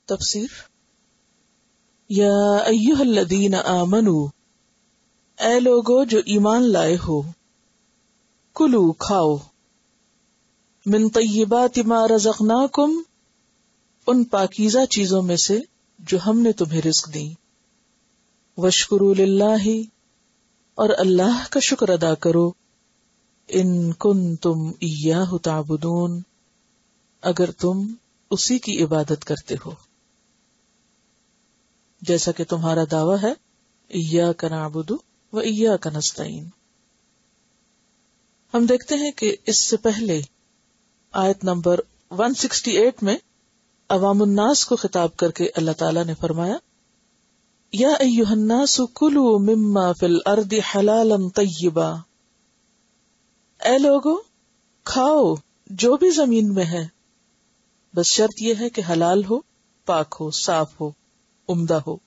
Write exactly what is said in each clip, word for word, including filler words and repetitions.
تفسیر یا ایھا الذین آمنوا، اے لوگو جو ایمان لائے ہو، کلو کھاؤ، من طیبات ما رزقناکم، ان پاکیزہ چیزوں میں سے جو ہم نے تمہیں رزق دی، واشکروا للہ، اور اللہ کا شکر ادا کرو، ان کنتم ایاہ تعبدون، اگر تم اسی کی عبادت کرتے ہو، جیسا کہ تمہارا دعویٰ ہے ایاک نعبد و ایاک نستعین۔ ہم دیکھتے ہیں کہ اس سے پہلے آیت نمبر ایک سو اڑسٹھ میں عوام الناس کو خطاب کر کے اللہ تعالیٰ نے فرمایا یا ایھا الناس کلوا مما فی الارض حلالا طیبا، اے لوگو کھاؤ جو بھی زمین میں ہے، بس شرط یہ ہے کہ حلال ہو، پاک ہو، صاف ہو، عمدہ ہو۔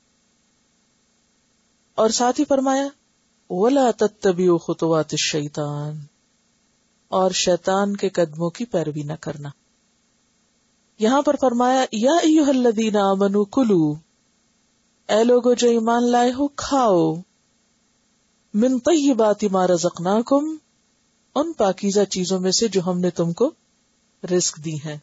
اور ساتھ ہی فرمایا وَلَا تَتَّبِعُوا خُطُوَاتِ الشَّيْطَانِ، اور شیطان کے قدموں کی پیروی نہ کرنا۔ یہاں پر فرمایا یا ایھا الذین آمنوا کلوا، اے لوگو جو ایمان لائے ہو کھاؤ، من طیبات ما رزقناکم، ان پاکیزہ چیزوں میں سے جو ہم نے تم کو رزق دی ہیں۔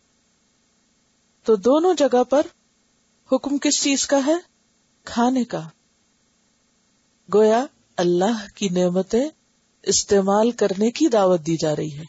تو دونوں جگہ پر حکم کس چیز کا ہے؟ کھانے کا۔ گویا اللہ کی نعمتیں استعمال کرنے کی دعوت دی جا رہی ہے۔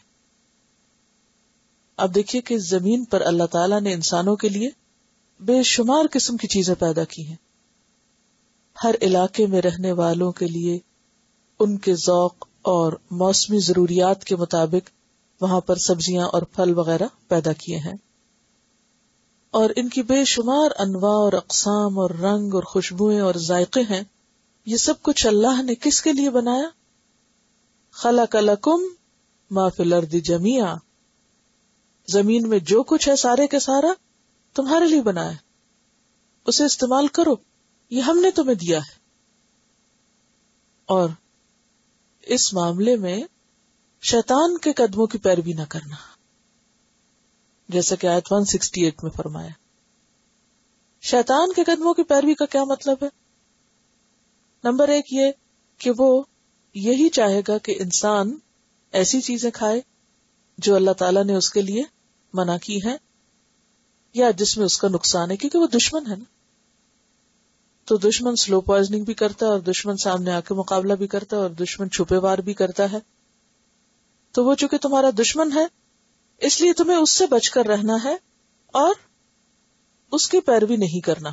اب دیکھیے کہ زمین پر اللہ تعالیٰ نے انسانوں کے لیے بے شمار قسم کی چیزیں پیدا کی ہیں۔ ہر علاقے میں رہنے والوں کے لیے ان کے ذوق اور موسمی ضروریات کے مطابق وہاں پر سبزیاں اور پھل وغیرہ پیدا کیے ہیں، اور ان کی بے شمار انواع اور اقسام اور رنگ اور خوشبوئیں اور ذائقے ہیں۔ یہ سب کچھ اللہ نے کس کے لیے بنایا؟ خلق لکم ما فی الارض جمیعا، زمین میں جو کچھ ہے سارے کے سارا تمہارے لیے بنایا، اسے استعمال کرو، یہ ہم نے تمہیں دیا ہے۔ اور اس معاملے میں شیطان کے قدموں کی پیروی نہ کرنا، جیسا کہ آیت ایک سو اڑسٹھ میں فرمایا۔ شیطان کے قدموں کی پیروی کا کیا مطلب ہے؟ نمبر ایک یہ کہ وہ یہی چاہے گا کہ انسان ایسی چیزیں کھائے جو اللہ تعالیٰ نے اس کے لیے منع کی ہے یا جس میں اس کا نقصان ہے، کیونکہ وہ دشمن ہے نا۔ تو دشمن سلو پوائزننگ بھی کرتا ہے، اور دشمن سامنے آ کے مقابلہ بھی کرتا ہے، اور دشمن چھپے وار بھی کرتا ہے۔ تو وہ چونکہ تمہارا دشمن ہے، اس لیے تمہیں اس سے بچ کر رہنا ہے اور اس کی پیروی نہیں کرنا۔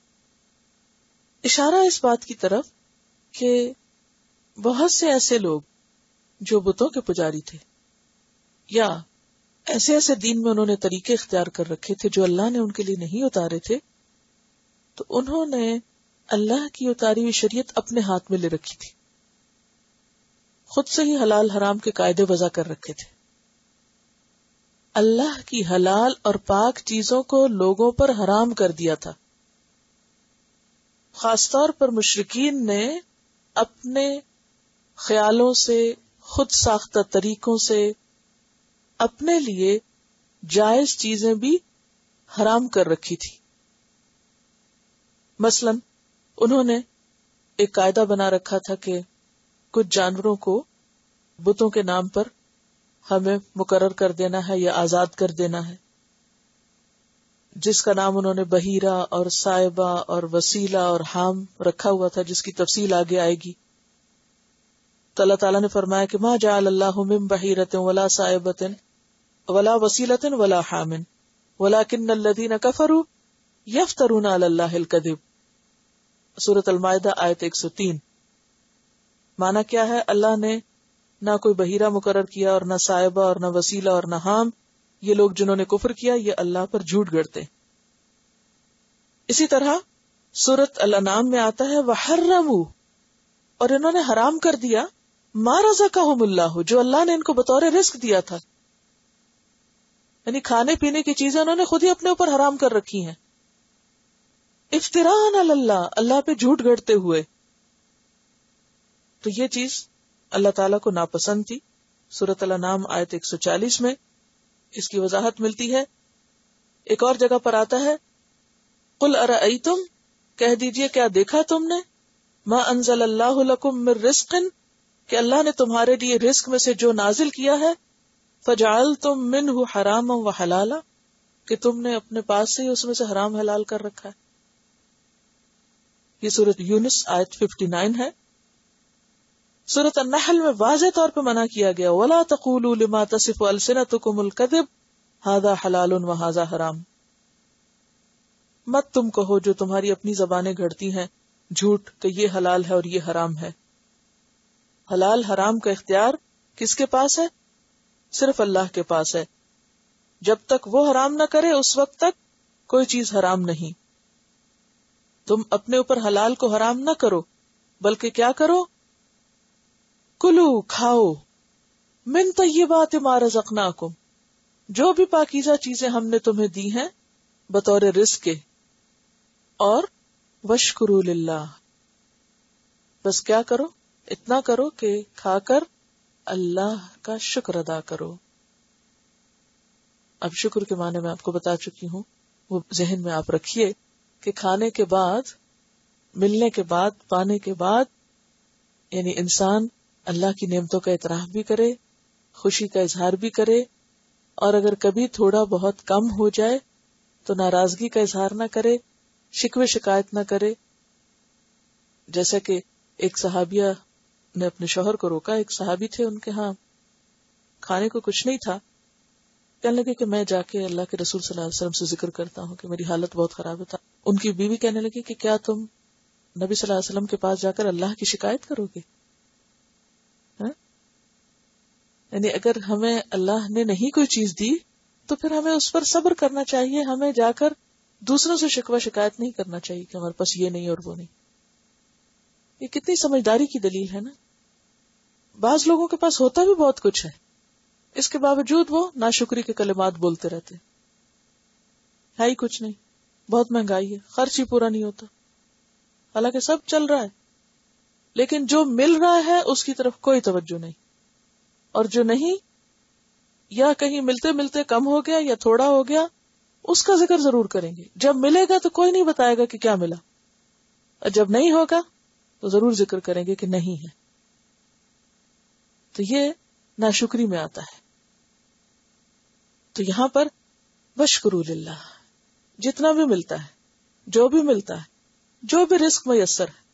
اشارہ اس بات کی طرف کہ بہت سے ایسے لوگ جو بتوں کے پجاری تھے، یا ایسے ایسے دین میں انہوں نے طریقے اختیار کر رکھے تھے جو اللہ نے ان کے لیے نہیں اتارے تھے، تو انہوں نے اللہ کی اتاری ہوئی شریعت اپنے ہاتھ میں لے رکھی تھی، خود سے ہی حلال حرام کے قاعدے وضع کر رکھے تھے۔ اللہ کی حلال اور پاک چیزوں کو لوگوں پر حرام کر دیا تھا۔ خاص طور پر مشرکین نے اپنے خیالوں سے، خود ساختہ طریقوں سے اپنے لیے جائز چیزیں بھی حرام کر رکھی تھی۔ مثلا انہوں نے ایک قاعدہ بنا رکھا تھا کہ کچھ جانوروں کو بتوں کے نام پر ہمیں مقرر کر دینا ہے یا آزاد کر دینا ہے، جس کا نام انہوں نے بحیرہ اور صائبہ اور وسیلہ اور حام رکھا ہوا تھا، جس کی تفصیل آگے آئے گی۔ تو اللہ تعالیٰ نے فرمایا کہ ما جعل اللہ من بحیرۃ ولا صائبۃ ولا وسیلۃ ولا حام ولکن الذین کفروا یفترون علی اللہ الکذب، سورۃ المائدہ آیت ایک سو تین۔ معنی کیا ہے؟ اللہ نے نہ کوئی بحیرہ مقرر کیا، اور نہ صائبہ، اور نہ وسیلہ، اور نہ حام۔ یہ لوگ جنہوں نے کفر کیا یہ اللہ پر جھوٹ گڑتے۔ اسی طرح سورۃ الانعام میں آتا ہے وحرموا، اور انہوں نے حرام کر دیا ما رزقہم اللہ، جو اللہ نے ان کو بطور رزق دیا تھا، یعنی کھانے پینے کی چیزیں انہوں نے خود ہی اپنے اوپر حرام کر رکھی ہیں، افتراء علی اللہ، اللہ پہ جھوٹ گڑتے ہوئے۔ تو یہ چیز اللہ تعالیٰ کو ناپسند تھی۔ سورۃ الانعام آیت ایک سو چالیس میں اس کی وضاحت ملتی ہے۔ ایک اور جگہ پر آتا ہے قل ارأیتم، کہہ دیجئے کیا دیکھا تم نے، ما انزل اللہ لکم من رزق، کہ اللہ نے تمہارے لیے رزق میں سے جو نازل کیا ہے، فجعلتم منہ حراما وحلالا، کہ تم نے اپنے پاس سے ہی اس میں سے حرام حلال کر رکھا ہے. یہ سورۃ یونس آیت उनسٹھ ہے. سورۃ النحل میں واضح طور پہ منع کیا گیا، وَلَا تَقُولُوا لِمَا تَصِفُ أَلْسِنَتُكُمُ الْكَذِبَ هَذَا حَلَالٌ وَهَذَا حَرَامٌ، مت تم کہو جو تمہاری اپنی زبانیں گھڑتی ہیں جھوٹ کہ یہ حلال ہے اور یہ حرام ہے. حلال حرام کا اختیار کس کے پاس ہے؟ صرف اللہ کے پاس ہے. جب تک وہ حرام نہ کرے اس وقت تک کوئی چیز حرام نہیں. تم اپنے اوپر حلال کو حرام نہ کرو، بلکہ کیا کرو؟ کلو، کھاؤ، من طیبات ما رزقناکم، جو بھی پاکیزہ چیزیں ہم نے تمہیں دی ہیں بطور رزق کے، اور واشکروا للہ، بس کیا کرو؟ اتنا کرو کہ کھا کر اللہ کا شکر ادا کرو. اب شکر کے معنی میں آپ کو بتا چکی ہوں، وہ ذہن میں آپ رکھیے کہ کھانے کے بعد، ملنے کے بعد، پانے کے بعد، یعنی انسان اللہ کی نعمتوں کا اعتراف بھی کرے، خوشی کا اظہار بھی کرے، اور اگر کبھی تھوڑا بہت کم ہو جائے تو ناراضگی کا اظہار نہ کرے، شکوے شکایت نہ کرے. جیسا کہ ایک صحابیہ نے اپنے شوہر کو روکا، ایک صحابی تھے، ان کے ہاں کھانے کو کچھ نہیں تھا، کہنے لگے کہ میں جا کے اللہ کے رسول صلی اللہ علیہ وسلم سے ذکر کرتا ہوں کہ میری حالت بہت خراب ہے. ان کی بیوی کہنے لگی کہ کیا تم نبی صلی اللہ علیہ وسلم کے پاس جا کر اللہ کی شکایت کرو گے؟ یعنی اگر ہمیں اللہ نے نہیں کوئی چیز دی تو پھر ہمیں اس پر صبر کرنا چاہیے، ہمیں جا کر دوسروں سے شکوہ شکایت نہیں کرنا چاہیے کہ ہمارے پاس یہ نہیں اور وہ نہیں. یہ کتنی سمجھداری کی دلیل ہے نا. بعض لوگوں کے پاس ہوتا بھی بہت کچھ ہے، اس کے باوجود وہ ناشکری کے کلمات بولتے رہتے، ہے ہی کچھ نہیں، بہت مہنگائی ہے، خرچ ہی پورا نہیں ہوتا، حالانکہ سب چل رہا ہے، لیکن جو مل رہا ہے اس کی طرف کوئی توجہ نہیں، اور جو نہیں، یا کہیں ملتے ملتے کم ہو گیا یا تھوڑا ہو گیا، اس کا ذکر ضرور کریں گے. جب ملے گا تو کوئی نہیں بتائے گا کہ کیا ملا، اور جب نہیں ہوگا تو ضرور ذکر کریں گے کہ نہیں ہے. تو یہ ناشکری میں آتا ہے. تو یہاں پر واشکروا للہ، جتنا بھی ملتا ہے، جو بھی ملتا ہے، جو بھی رزق میسر ہے.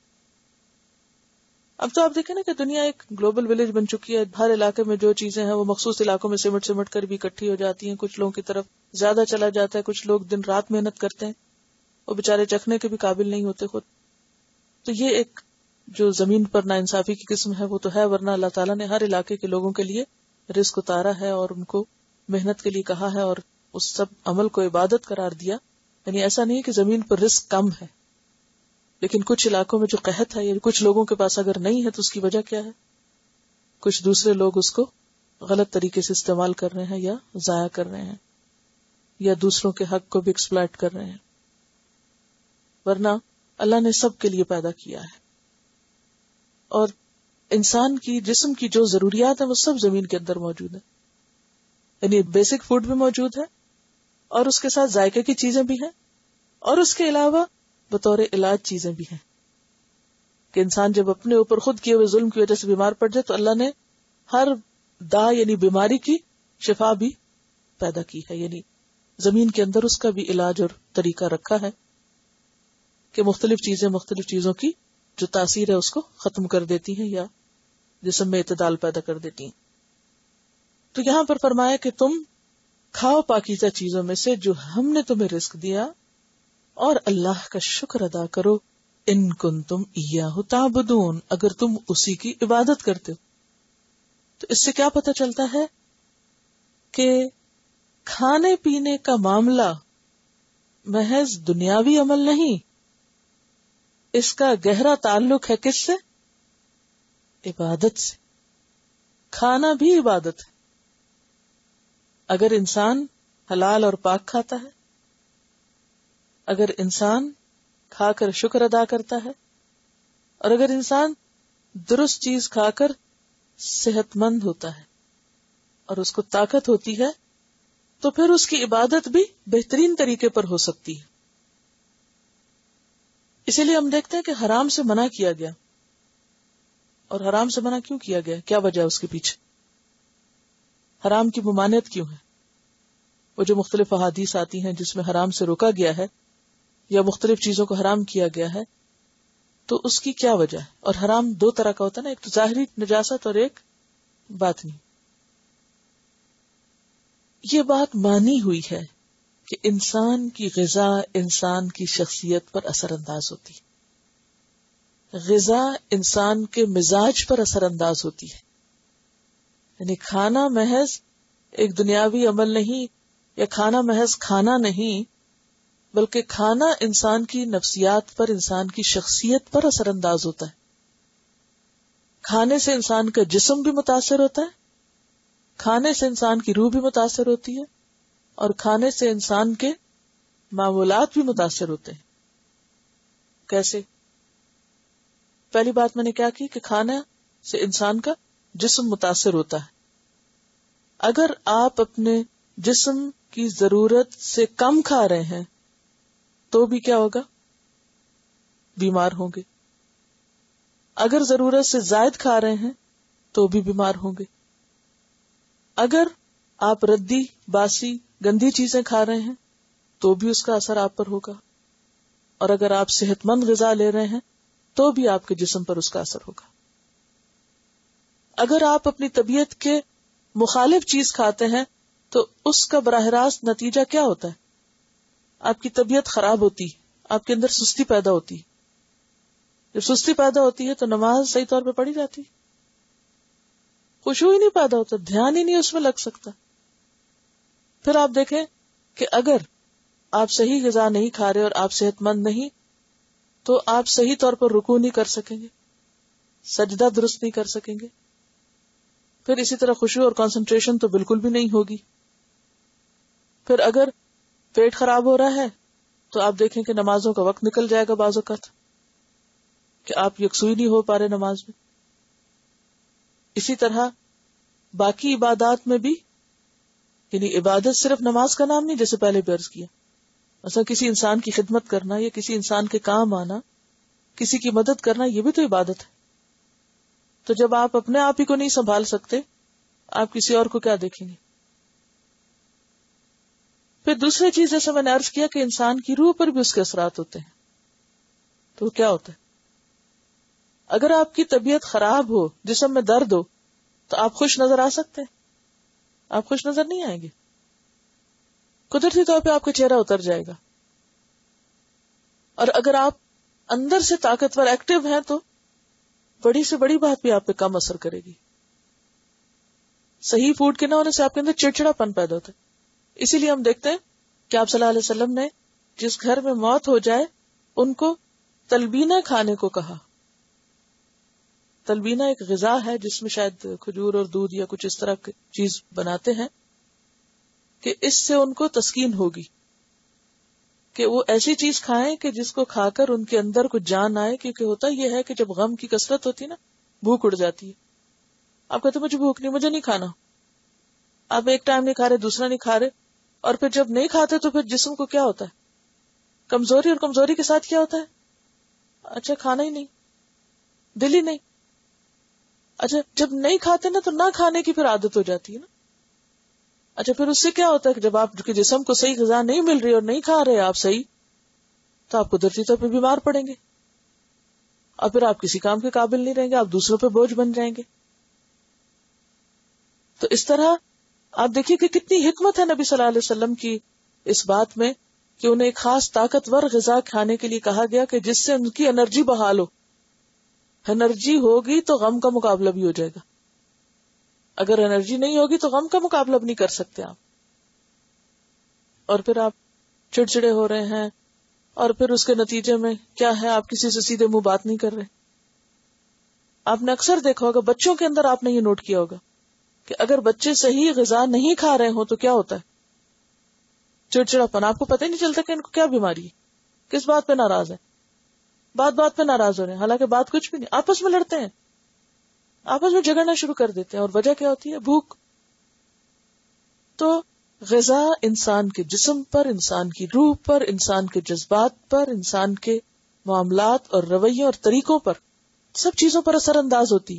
اب تو آپ دیکھیں نا کہ دنیا ایک گلوبل ولیج بن چکی ہے، ہر علاقے میں جو چیزیں ہیں وہ مخصوص علاقوں میں سمٹ سمٹ کر بھی اکٹھی ہو جاتی ہیں. کچھ لوگوں کی طرف زیادہ چلا جاتا ہے، کچھ لوگ دن رات محنت کرتے ہیں، وہ بےچارے چکھنے کے بھی قابل نہیں ہوتے خود. تو یہ ایک جو زمین پر ناانصافی کی قسم ہے وہ تو ہے، ورنہ اللہ تعالیٰ نے ہر علاقے کے لوگوں کے لیے رزق اتارا ہے اور ان کو محنت کے لیے کہا ہے اور اس سب عمل کو عبادت قرار دیا. یعنی ایسا نہیں کہ زمین پر رزق کم ہے، لیکن کچھ علاقوں میں جو قحط ہے، یعنی کچھ لوگوں کے پاس اگر نہیں ہے تو اس کی وجہ کیا ہے؟ کچھ دوسرے لوگ اس کو غلط طریقے سے استعمال کر رہے ہیں یا ضائع کر رہے ہیں یا دوسروں کے حق کو بھی ایکسپلائٹ کر رہے ہیں. ورنہ اللہ نے سب کے لیے پیدا کیا ہے، اور انسان کی جسم کی جو ضروریات ہیں وہ سب زمین کے اندر موجود ہیں. یعنی بیسک فوڈ بھی موجود ہے، اور اس کے ساتھ ذائقے کی چیزیں بھی ہیں، اور اس کے علاوہ بطور علاج چیزیں بھی ہیں کہ انسان جب اپنے اوپر خود کیے ہوئے ظلم کی وجہ سے بیمار پڑ جائے تو اللہ نے ہر دا یعنی بیماری کی شفا بھی پیدا کی ہے. یعنی زمین کے اندر اس کا بھی علاج اور طریقہ رکھا ہے کہ مختلف چیزیں مختلف چیزوں کی جو تاثیر ہے اس کو ختم کر دیتی ہیں یا جسم میں اعتدال پیدا کر دیتی ہیں. تو یہاں پر فرمایا کہ تم کھاؤ پاکیزہ چیزوں میں سے جو ہم نے تمہیں رزق دیا، اور اللہ کا شکر ادا کرو، ان کنتم ایاہ تعبدون، اگر تم اسی کی عبادت کرتے ہو. تو اس سے کیا پتہ چلتا ہے کہ کھانے پینے کا معاملہ محض دنیاوی عمل نہیں، اس کا گہرا تعلق ہے کس سے؟ عبادت سے. کھانا بھی عبادت ہے. اگر انسان حلال اور پاک کھاتا ہے، اگر انسان کھا کر شکر ادا کرتا ہے، اور اگر انسان درست چیز کھا کر صحت مند ہوتا ہے اور اس کو طاقت ہوتی ہے، تو پھر اس کی عبادت بھی بہترین طریقے پر ہو سکتی ہے. اسی لیے ہم دیکھتے ہیں کہ حرام سے منع کیا گیا. اور حرام سے منع کیوں کیا گیا؟ کیا وجہ اس کے پیچھے؟ حرام کی ممانعت کیوں ہے؟ وہ جو مختلف احادیث آتی ہیں جس میں حرام سے روکا گیا ہے یا مختلف چیزوں کو حرام کیا گیا ہے، تو اس کی کیا وجہ ہے؟ اور حرام دو طرح کا ہوتا ہے نا، ایک تو ظاہری نجاست اور ایک باطنی. یہ بات مانی ہوئی ہے کہ انسان کی غذا انسان کی شخصیت پر اثر انداز ہوتی ہے، غذا انسان کے مزاج پر اثر انداز ہوتی ہے. یعنی کھانا محض ایک دنیاوی عمل نہیں، یا کھانا محض کھانا نہیں، بلکہ کھانا انسان کی نفسیات پر، انسان کی شخصیت پر اثر انداز ہوتا ہے. کھانے سے انسان کا جسم بھی متاثر ہوتا ہے، کھانے سے انسان کی روح بھی متاثر ہوتی ہے، اور کھانے سے انسان کے معمولات بھی متاثر ہوتے ہیں. کیسے؟ پہلی بات میں نے کیا کی کہ کھانا سے انسان کا جسم متاثر ہوتا ہے. اگر آپ اپنے جسم کی ضرورت سے کم کھا رہے ہیں تو بھی کیا ہوگا؟ بیمار ہوں گے. اگر ضرورت سے زائد کھا رہے ہیں تو بھی بیمار ہوں گے. اگر آپ ردی، باسی، گندی چیزیں کھا رہے ہیں تو بھی اس کا اثر آپ پر ہوگا. اور اگر آپ صحت مند غذا لے رہے ہیں تو بھی آپ کے جسم پر اس کا اثر ہوگا. اگر آپ اپنی طبیعت کے مخالف چیز کھاتے ہیں تو اس کا براہ راست نتیجہ کیا ہوتا ہے؟ آپ کی طبیعت خراب ہوتی، آپ کے اندر سستی پیدا ہوتی. جب سستی پیدا ہوتی ہے تو نماز صحیح طور پہ پڑھی جاتی، خشوع ہی نہیں پیدا ہوتا، دھیان ہی نہیں اس میں لگ سکتا. پھر آپ دیکھیں کہ اگر آپ صحیح غذا نہیں کھا رہے اور آپ صحت مند نہیں تو آپ صحیح طور پر رکوع نہیں کر سکیں گے، سجدہ درست نہیں کر سکیں گے. پھر اسی طرح خشوع اور کنسنٹریشن تو بالکل بھی نہیں ہوگی. پھر اگر پیٹ خراب ہو رہا ہے تو آپ دیکھیں کہ نمازوں کا وقت نکل جائے گا بعض اوقات، کہ آپ یکسوئی نہیں ہو پا رہے نماز میں. اسی طرح باقی عبادات میں بھی، یعنی عبادت صرف نماز کا نام نہیں، جیسے پہلے بھی عرض کیا، مثلا کسی انسان کی خدمت کرنا یا کسی انسان کے کام آنا، کسی کی مدد کرنا، یہ بھی تو عبادت ہے. تو جب آپ اپنے آپ ہی کو نہیں سنبھال سکتے، آپ کسی اور کو کیا دیکھیں گے؟ پھر دوسری چیز جیسے میں نے عرض کیا کہ انسان کی روح پر بھی اس کے اثرات ہوتے ہیں. تو کیا ہوتا ہے؟ اگر آپ کی طبیعت خراب ہو، جسم میں درد ہو، تو آپ خوش نظر آ سکتے ہیں؟ آپ خوش نظر نہیں آئیں گے. قدرتی طور پہ آپ کا چہرہ اتر جائے گا. اور اگر آپ اندر سے طاقتور ایکٹیو ہیں تو بڑی سے بڑی بات بھی آپ پہ کم اثر کرے گی. صحیح فوڈ کے نہ ہونے سے آپ کے اندر چڑچڑا پن پیدا ہوتا ہے. اسی لیے ہم دیکھتے ہیں کہ آپ صلی اللہ علیہ وسلم نے جس گھر میں موت ہو جائے ان کو تلبینہ کھانے کو کہا. تلبینہ ایک غذا ہے جس میں شاید کھجور اور دودھ یا کچھ اس طرح کی چیز بناتے ہیں کہ اس سے ان کو تسکین ہوگی، کہ وہ ایسی چیز کھائیں کہ جس کو کھا کر ان کے اندر کچھ جان آئے. کیونکہ ہوتا یہ ہے کہ جب غم کی کثرت ہوتی ہے نا، بھوک اڑ جاتی ہے. آپ کہتے مجھے بھوک نہیں، مجھے نہیں کھانا. آپ ایک ٹائم نہیں کھا رہے، دوسرا نہیں کھا رہے، اور پھر جب نہیں کھاتے تو پھر جسم کو کیا ہوتا ہے؟ کمزوری. اور کمزوری کے ساتھ کیا ہوتا ہے؟ اچھا کھانا ہی نہیں، دل ہی نہیں. اچھا جب نہیں کھاتے نا تو نہ کھانے کی پھر عادت ہو جاتی ہے نا. اچھا پھر اس سے کیا ہوتا ہے کہ جب آپ کے جسم کو صحیح غذا نہیں مل رہی اور نہیں کھا رہے آپ صحیح، تو آپ قدرتی طور پہ بیمار پڑیں گے، اور پھر آپ کسی کام کے قابل نہیں رہیں گے، آپ دوسروں پہ بوجھ بن جائیں گے. تو اس طرح آپ دیکھیے کہ کتنی حکمت ہے نبی صلی اللہ علیہ وسلم کی اس بات میں کہ انہیں ایک خاص طاقتور غذا کھانے کے لیے کہا گیا کہ جس سے ان کی انرجی بحال ہو. انرجی ہوگی تو غم کا مقابلہ بھی ہو جائے گا. اگر انرجی نہیں ہوگی تو غم کا مقابلہ بھی نہیں کر سکتے آپ. اور پھر آپ چڑچڑے ہو رہے ہیں، اور پھر اس کے نتیجے میں کیا ہے، آپ کسی سے سیدھے منہ بات نہیں کر رہے. آپ نے اکثر دیکھا ہوگا بچوں کے اندر، آپ نے یہ نوٹ کیا ہوگا کہ اگر بچے صحیح غذا نہیں کھا رہے ہوں تو کیا ہوتا ہے؟ چڑچڑاپن. آپ کو پتہ ہی نہیں چلتا کہ ان کو کیا بیماری ہے، کس بات پہ ناراض ہے، بات بات پہ ناراض ہو رہے ہیں، حالانکہ بات کچھ بھی نہیں. آپس میں لڑتے ہیں، آپس میں جھگڑنا شروع کر دیتے ہیں، اور وجہ کیا ہوتی ہے؟ بھوک. تو غذا انسان کے جسم پر، انسان کی روح پر، انسان کے جذبات پر، انسان کے معاملات اور رویوں اور طریقوں پر، سب چیزوں پر اثر انداز ہوتی.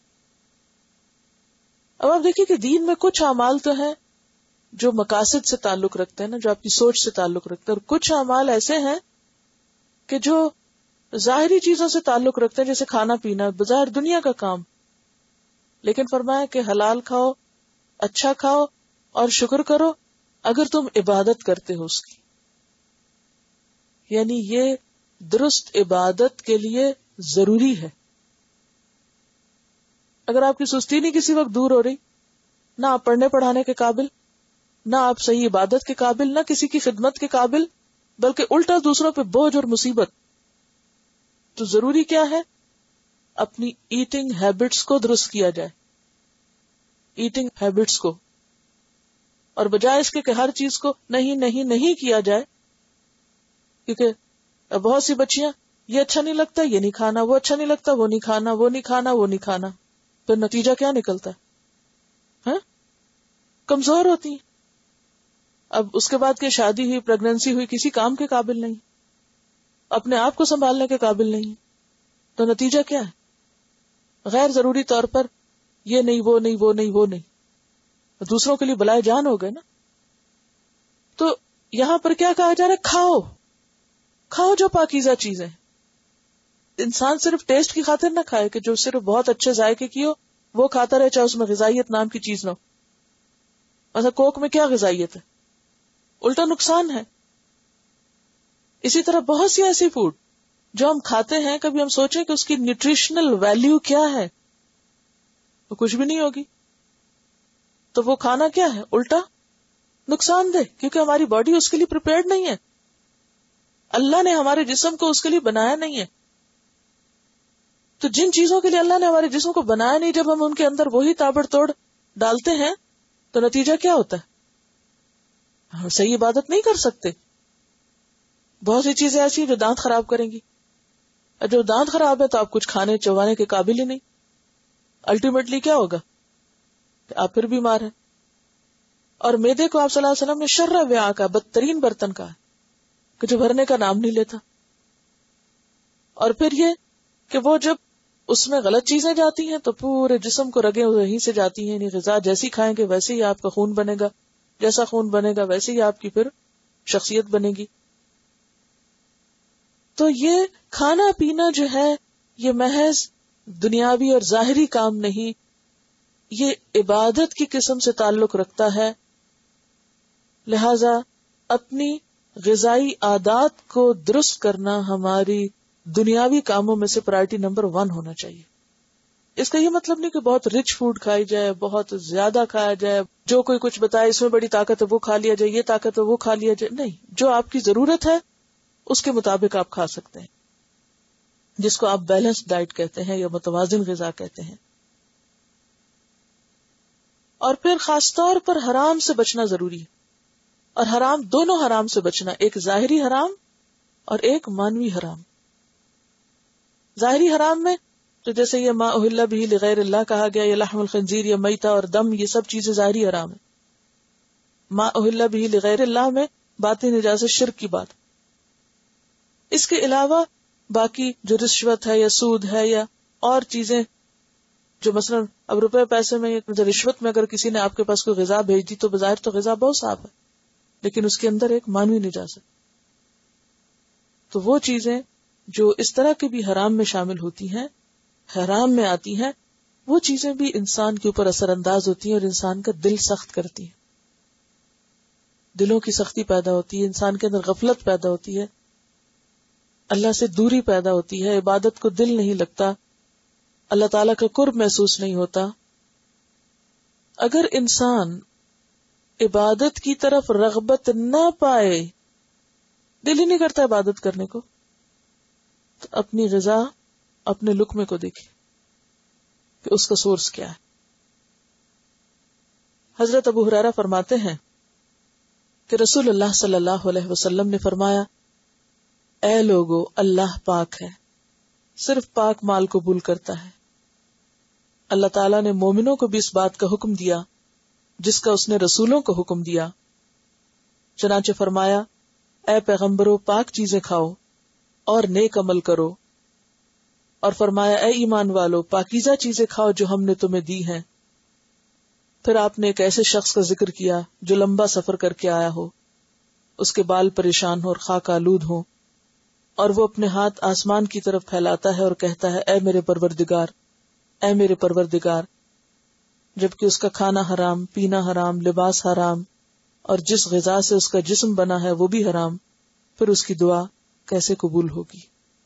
اب آپ دیکھیے کہ دین میں کچھ اعمال تو ہیں جو مقاصد سے تعلق رکھتے ہیں نا، جو آپ کی سوچ سے تعلق رکھتے ہیں، اور کچھ اعمال ایسے ہیں کہ جو ظاہری چیزوں سے تعلق رکھتے ہیں، جیسے کھانا پینا، بظاہر دنیا کا کام. لیکن فرمایا کہ حلال کھاؤ، اچھا کھاؤ اور شکر کرو اگر تم عبادت کرتے ہو اس کی. یعنی یہ درست عبادت کے لیے ضروری ہے. اگر آپ کی سستی نہیں کسی وقت دور ہو رہی، نہ آپ پڑھنے پڑھانے کے قابل، نہ آپ صحیح عبادت کے قابل، نہ کسی کی خدمت کے قابل، بلکہ الٹا دوسروں پہ بوجھ اور مصیبت، تو ضروری کیا ہے؟ اپنی ایٹنگ ہیبٹس کو درست کیا جائے، ایٹنگ ہیبٹس کو، اور بجائے اس کے کہ ہر چیز کو نہیں نہیں نہیں کیا جائے. کیونکہ بہت سی بچیاں یہ اچھا نہیں لگتا یہ نہیں کھانا، وہ اچھا نہیں لگتا وہ نہیں کھانا، وہ نہیں کھانا وہ نہیں کھانا، پھر نتیجہ کیا نکلتا ہے؟ ہاں؟ کمزور ہوتی ہیں. اب اس کے بعد کہ شادی ہوئی، پریگننسی ہوئی، کسی کام کے قابل نہیں، اپنے آپ کو سنبھالنے کے قابل نہیں، تو نتیجہ کیا ہے؟ غیر ضروری طور پر یہ نہیں وہ نہیں وہ نہیں وہ نہیں، دوسروں کے لیے بلائے جان ہو گئے نا. تو یہاں پر کیا کہا جا رہا ہے؟ کھاؤ کھاؤ جو پاکیزہ چیزیں. انسان صرف ٹیسٹ کی خاطر نہ کھائے کہ جو صرف بہت اچھے ذائقے کی ہو وہ کھاتا رہے، چاہے اس میں غذائیت نام کی چیز نہ ہو. مثلا کوک میں کیا غذائیت ہے؟ الٹا نقصان ہے. اسی طرح بہت سی ایسی فوڈ جو ہم کھاتے ہیں، کبھی ہم سوچیں کہ اس کی نیوٹریشنل ویلیو کیا ہے، تو کچھ بھی نہیں ہوگی. تو وہ کھانا کیا ہے؟ الٹا نقصان دہ، کیونکہ ہماری باڈی اس کے لیے پریپیئرڈ نہیں ہے. اللہ نے ہمارے جسم کو اس کے لیے بنایا نہیں ہے. تو جن چیزوں کے لیے اللہ نے ہمارے جسم کو بنایا نہیں، جب ہم ان کے اندر وہی تابڑ توڑ ڈالتے ہیں تو نتیجہ کیا ہوتا ہے؟ ہم صحیح عبادت نہیں کر سکتے. بہت سی چیزیں ایسی ہیں جو دانت خراب کریں گی، اور جو دانت خراب ہے تو آپ کچھ کھانے چبانے کے قابل ہی نہیں. الٹیمیٹلی کیا ہوگا؟ آپ پھر بیمار ہیں. اور میدے کو آپ صلی اللہ علیہ وسلم نے شر وعاء کا، بدترین برتن کا، کہ جو بھرنے کا نام نہیں لیتا. اور پھر یہ کہ وہ جب اس میں غلط چیزیں جاتی ہیں تو پورے جسم کو رگیں وہیں سے جاتی ہیں. یعنی غذا جیسی کھائیں گے ویسے ہی آپ کا خون بنے گا، جیسا خون بنے گا ویسے ہی آپ کی پھر شخصیت بنے گی. تو یہ کھانا پینا جو ہے یہ محض دنیاوی اور ظاہری کام نہیں، یہ عبادت کی قسم سے تعلق رکھتا ہے. لہذا اپنی غذائی عادات کو درست کرنا ہماری دنیاوی کاموں میں سے پرائرٹی نمبر ون ہونا چاہیے. اس کا یہ مطلب نہیں کہ بہت رچ فوڈ کھائی جائے، بہت زیادہ کھایا جائے، جو کوئی کچھ بتائے اس میں بڑی طاقت ہے وہ کھا لیا جائے، یہ طاقت ہے وہ کھا لیا جائے. نہیں، جو آپ کی ضرورت ہے اس کے مطابق آپ کھا سکتے ہیں، جس کو آپ بیلنس ڈائٹ کہتے ہیں یا متوازن غذا کہتے ہیں. اور پھر خاص طور پر حرام سے بچنا ضروری ہے. اور حرام، دونوں حرام سے بچنا، ایک ظاہری حرام اور ایک مانوی حرام. ظاہری حرام میں تو جیسے یہ ما اہل بہ لغیر اللہ کہا گیا، یہ لحم الخنزیر یا میتہ اور دم، یہ سب چیزیں ظاہری حرام ہے. ما اہل بہ لغیر اللہ میں باطنی نجاست شرک کی بات. اس کے علاوہ باقی جو رشوت ہے یا سود ہے یا اور چیزیں جو مثلا اب روپے پیسے میں یا رشوت میں اگر کسی نے آپ کے پاس کوئی غذا بھیج دی تو بظاہر تو غذا بہت صاف ہے، لیکن اس کے اندر ایک مانوی نجاست. تو وہ چیزیں جو اس طرح کے بھی حرام میں شامل ہوتی ہیں، حرام میں آتی ہیں، وہ چیزیں بھی انسان کے اوپر اثر انداز ہوتی ہیں اور انسان کا دل سخت کرتی ہیں. دلوں کی سختی پیدا ہوتی ہے، انسان کے اندر غفلت پیدا ہوتی ہے، اللہ سے دوری پیدا ہوتی ہے، عبادت کو دل نہیں لگتا، اللہ تعالیٰ کا قرب محسوس نہیں ہوتا. اگر انسان عبادت کی طرف رغبت نہ پائے، دل ہی نہیں کرتا عبادت کرنے کو، تو اپنی غذا، اپنے لقمے کو دیکھے کہ اس کا سورس کیا ہے. حضرت ابو ہریرہ فرماتے ہیں کہ رسول اللہ صلی اللہ علیہ وسلم نے فرمایا، اے لوگو، اللہ پاک ہے، صرف پاک مال قبول کرتا ہے. اللہ تعالیٰ نے مومنوں کو بھی اس بات کا حکم دیا جس کا اس نے رسولوں کو حکم دیا. چنانچہ فرمایا، اے پیغمبرو، پاک چیزیں کھاؤ، اور نیک عمل کرو. اور فرمایا اے ایمان والو پاکیزہ چیزیں کھاؤ جو ہم نے تمہیں دی ہیں. پھر آپ نے ایک ایسے شخص کا ذکر کیا جو لمبا سفر کر کے آیا ہو، اس کے بال پریشان ہو اور خاک آلود ہو، اور وہ اپنے ہاتھ آسمان کی طرف پھیلاتا ہے اور کہتا ہے اے میرے پروردگار، اے میرے پروردگار، جبکہ اس کا کھانا حرام، پینا حرام، لباس حرام، اور جس غذا سے اس کا جسم بنا ہے وہ بھی حرام. پھر اس کی دعا کیسے قبول ہوگی؟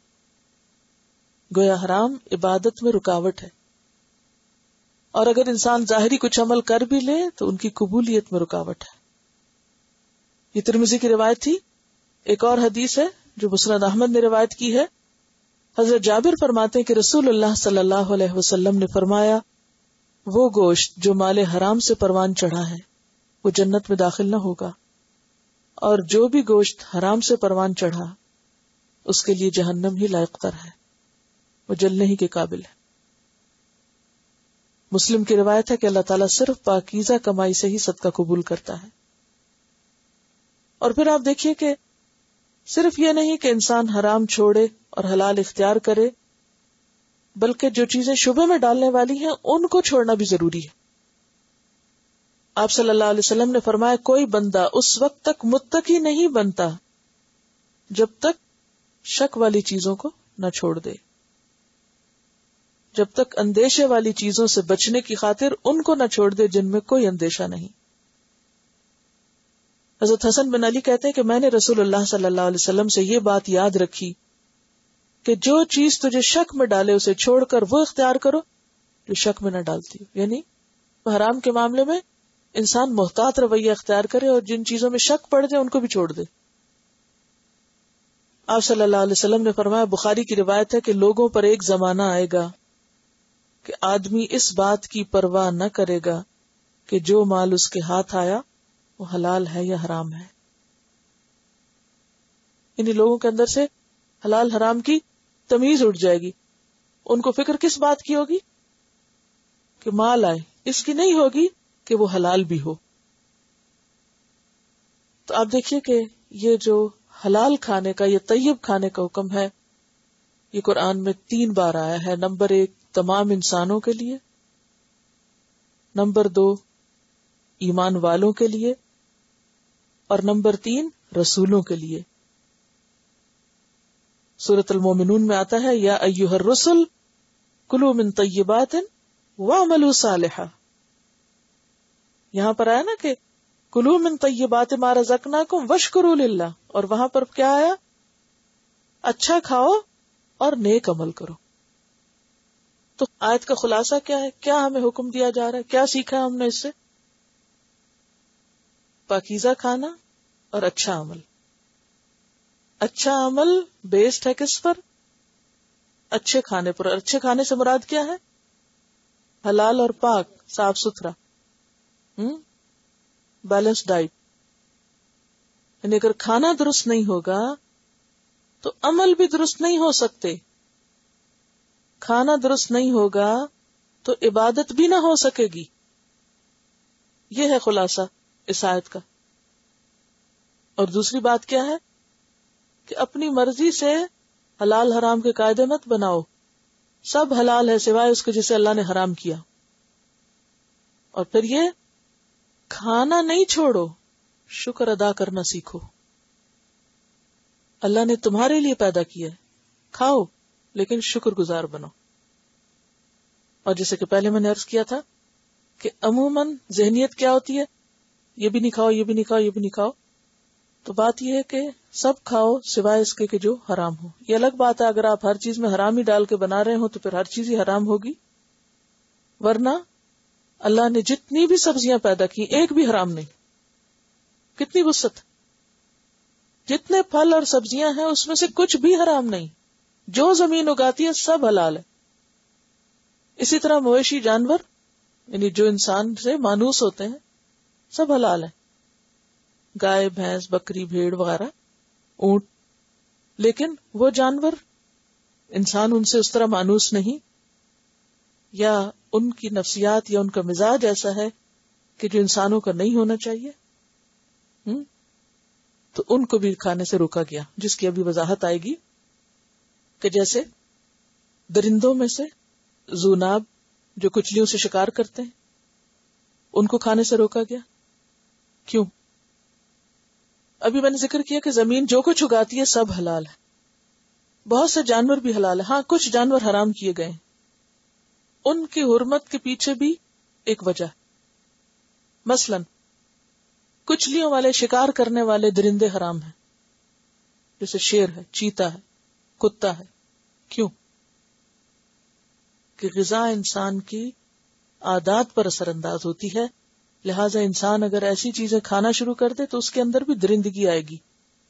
گویا حرام عبادت میں رکاوٹ ہے، اور اگر انسان ظاہری کچھ عمل کر بھی لے تو ان کی قبولیت میں رکاوٹ ہے. یہ ترمذی کی روایت تھی. ایک اور حدیث ہے جو مسند احمد نے روایت کی ہے. حضرت جابر فرماتے ہیں کہ رسول اللہ صلی اللہ علیہ وسلم نے فرمایا وہ گوشت جو مال حرام سے پروان چڑھا ہے وہ جنت میں داخل نہ ہوگا، اور جو بھی گوشت حرام سے پروان چڑھا اس کے لیے جہنم ہی لائق تر ہے، وہ جلنے ہی کے قابل ہے. مسلم کی روایت ہے کہ اللہ تعالیٰ صرف پاکیزہ کمائی سے ہی صدقہ قبول کرتا ہے. اور پھر آپ دیکھیے کہ صرف یہ نہیں کہ انسان حرام چھوڑے اور حلال اختیار کرے، بلکہ جو چیزیں شبہ میں ڈالنے والی ہیں ان کو چھوڑنا بھی ضروری ہے. آپ صلی اللہ علیہ وسلم نے فرمایا کوئی بندہ اس وقت تک متقی نہیں بنتا جب تک شک والی چیزوں کو نہ چھوڑ دے، جب تک اندیشے والی چیزوں سے بچنے کی خاطر ان کو نہ چھوڑ دے جن میں کوئی اندیشہ نہیں. حضرت حسن بن علی کہتے ہیں کہ میں نے رسول اللہ صلی اللہ علیہ وسلم سے یہ بات یاد رکھی کہ جو چیز تجھے شک میں ڈالے اسے چھوڑ کر وہ اختیار کرو جو شک میں نہ ڈالتی. یعنی حرام کے معاملے میں انسان محتاط رویہ اختیار کرے اور جن چیزوں میں شک پڑ جائے ان کو بھی چھوڑ دے. آپ صلی اللہ علیہ وسلم نے فرمایا، بخاری کی روایت ہے کہ لوگوں پر ایک زمانہ آئے گا کہ آدمی اس بات کی پرواہ نہ کرے گا کہ جو مال اس کے ہاتھ آیا وہ حلال ہے یا حرام ہے. یعنی لوگوں کے اندر سے حلال حرام کی تمیز اٹھ جائے گی. ان کو فکر کس بات کی ہوگی کہ مال آئے، اس کی نہیں ہوگی کہ وہ حلال بھی ہو. تو آپ دیکھیے کہ یہ جو حلال کھانے کا، یہ طیب کھانے کا حکم ہے، یہ قرآن میں تین بار آیا ہے. نمبر ایک تمام انسانوں کے لیے، نمبر دو ایمان والوں کے لیے، اور نمبر تین رسولوں کے لیے. سورۃ المومنون میں آتا ہے یا ایھا الرسل کلوا من طیبات واعملوا صالحا. یہاں پر آیا نا کہ کلوا من طیبات ما رزقناکم واشکروا للہ، اور وہاں پر کیا آیا؟ اچھا کھاؤ اور نیک عمل کرو. تو آیت کا خلاصہ کیا ہے؟ کیا ہمیں حکم دیا جا رہا ہے؟ کیا سیکھا ہے ہم نے اس سے؟ پاکیزہ کھانا اور اچھا عمل. اچھا عمل بیسڈ ہے کس پر؟ اچھے کھانے پر. اچھے کھانے سے مراد کیا ہے؟ حلال اور پاک، صاف ستھرا، بیلنس ڈائٹ. یعنی اگر کھانا درست نہیں ہوگا تو عمل بھی درست نہیں ہو سکتے. کھانا درست نہیں ہوگا تو عبادت بھی نہ ہو سکے گی. یہ ہے خلاصہ اس آیت کا. اور دوسری بات کیا ہے کہ اپنی مرضی سے حلال حرام کے قاعدے مت بناؤ. سب حلال ہے سوائے اس کے جسے اللہ نے حرام کیا. اور پھر یہ کھانا نہیں چھوڑو، شکر ادا کرنا سیکھو. اللہ نے تمہارے لیے پیدا کیا ہے، کھاؤ لیکن شکر گزار بنو. اور جیسے کہ پہلے میں نے عرض کیا تھا کہ عموماً ذہنیت کیا ہوتی ہے؟ یہ بھی نہیں کھاؤ، یہ بھی نہیں کھاؤ، یہ بھی نہیں کھاؤ. تو بات یہ ہے کہ سب کھاؤ سوائے اس کے کہ جو حرام ہو. یہ الگ بات ہے اگر آپ ہر چیز میں حرام ہی ڈال کے بنا رہے ہو تو پھر ہر چیز ہی حرام ہوگی. ورنہ اللہ نے جتنی بھی سبزیاں پیدا کی ایک بھی حرام نہیں. کتنی وسعت، جتنے پھل اور سبزیاں ہیں اس میں سے کچھ بھی حرام نہیں. جو زمین اگاتی ہے سب حلال ہے. اسی طرح مویشی جانور یعنی جو انسان سے مانوس ہوتے ہیں سب حلال ہیں، گائے، بھینس، بکری، بھیڑ وغیرہ، اونٹ. لیکن وہ جانور انسان ان سے اس طرح مانوس نہیں، یا ان کی نفسیات یا ان کا مزاج ایسا ہے کہ جو انسانوں کا نہیں ہونا چاہیے، ہم؟ تو ان کو بھی کھانے سے روکا گیا، جس کی ابھی وضاحت آئے گی. کہ جیسے درندوں میں سے ذوناب جو کچلیوں سے شکار کرتے ہیں ان کو کھانے سے روکا گیا. کیوں؟ ابھی میں نے ذکر کیا کہ زمین جو کچھ اگاتی ہے سب حلال ہے. بہت سے جانور بھی حلال ہیں، ہاں کچھ جانور حرام کیے گئے ہیں. ان کی حرمت کے پیچھے بھی ایک وجہ، مثلا کچلیوں والے شکار کرنے والے درندے حرام ہیں، جیسے شیر ہے، چیتا ہے، کتا ہے. کیوں؟ کہ غذا انسان کی عادات پر اثر انداز ہوتی ہے، لہذا انسان اگر ایسی چیزیں کھانا شروع کر دے تو اس کے اندر بھی درندگی آئے گی.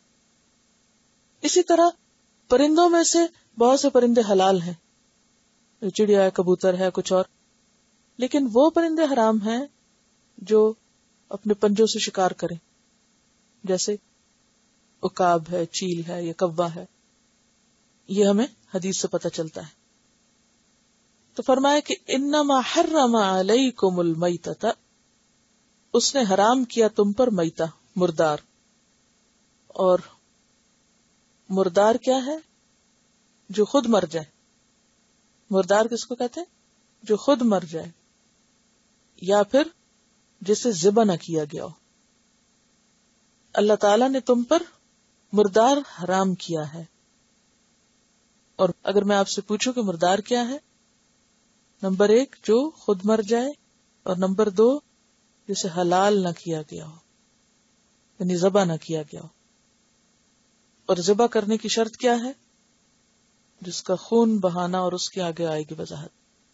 اسی طرح پرندوں میں سے بہت سے پرندے حلال ہیں، چڑیا ہے، کبوتر ہے، کچھ اور، لیکن وہ پرندے حرام ہیں جو اپنے پنجوں سے شکار کریں، جیسے عقاب ہے، چیل ہے یا کوا ہے. یہ ہمیں حدیث سے پتہ چلتا ہے. تو فرمایا کہ انما حرم علیکم المیتۃ، اس نے حرام کیا تم پر میتہ، مردار. اور مردار کیا ہے؟ جو خود مر جائے. مردار کس کو کہتے ہیں؟ جو خود مر جائے یا پھر جسے ذبح نہ کیا گیا ہو. اللہ تعالیٰ نے تم پر مردار حرام کیا ہے. اور اگر میں آپ سے پوچھوں کہ مردار کیا ہے، نمبر ایک جو خود مر جائے، اور نمبر دو جسے حلال نہ کیا گیا ہو، یعنی ذبح نہ کیا گیا ہو. اور ذبح کرنے کی شرط کیا ہے؟ جس کا خون بہانا، اور اس کے آگے آئے گی وضاحت.